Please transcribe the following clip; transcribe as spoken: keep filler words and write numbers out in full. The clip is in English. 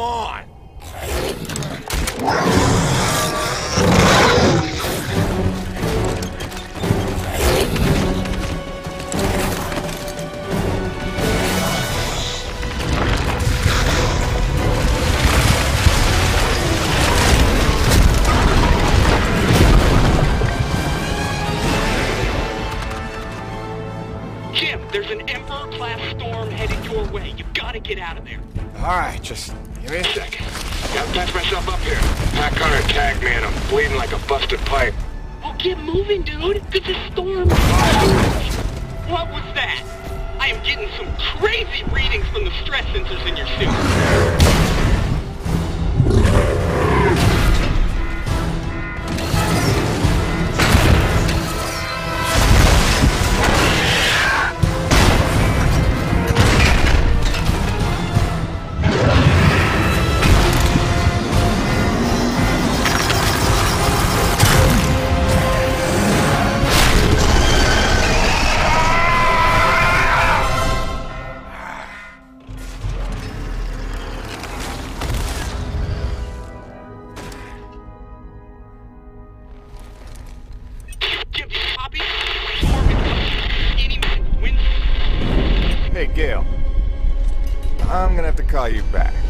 on! Jim, there's an Emperor-class storm headed your way. You gotta get out of there. Alright, just give me a second. Gotta patch myself up here. Pack hunter tagged me and I'm bleeding like a busted pipe. Well, get moving, dude, because the storm... What was that? I am getting some crazy readings from the stress sensors in your suit. Hey, Gale. I'm gonna have to call you back.